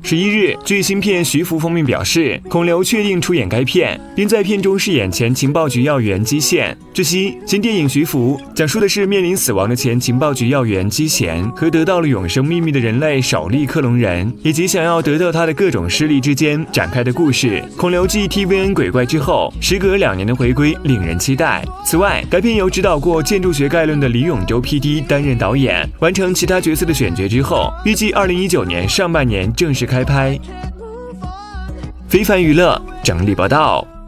11日，据新片徐福封面表示，孔刘确定出演该片，并在片中饰演前情报局要员基宪。据悉，新电影《徐福》讲述的是面临死亡的前情报局要员基贤和得到了永生秘密的人类首例克隆人，以及想要得到他的各种势力之间展开的故事。孔刘继 TVN 鬼怪之后，时隔2年的回归令人期待。此外，该片由指导过《建筑学概论》的李永洲 PD 担任导演，完成其他角色的选角之后，预计2019年上半年正式开拍。非凡娱乐整理报道。